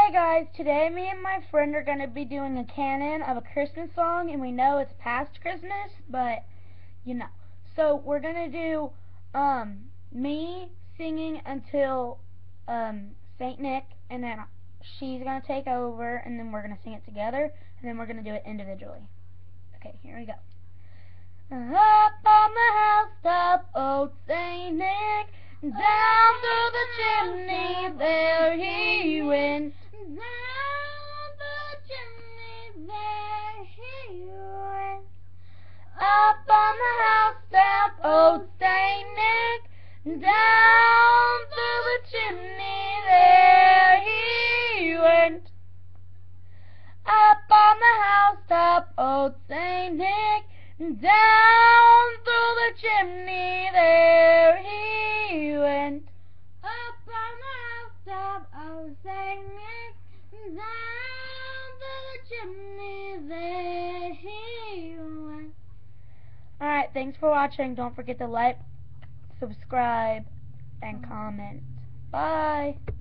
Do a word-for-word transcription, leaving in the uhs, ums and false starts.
Hey guys, today me and my friend are going to be doing a canon of a Christmas song, and we know it's past Christmas, but you know. So we're going to do um me singing until um Saint Nick, and then she's going to take over, and then we're going to sing it together, and then we're going to do it individually. Okay, here we go. Up on the housetop, old Saint Nick, down through the chimney, there he went. Down the chimney, there he went. Up on the housetop, old Saint Nick, down through the chimney, there he went. Up on the housetop, old Saint Nick, down through the chimney, there he went. Up on the housetop, old Saint Nick, down through the chimney, there he went. Alright, thanks for watching. Don't forget to like, subscribe, and comment. Bye.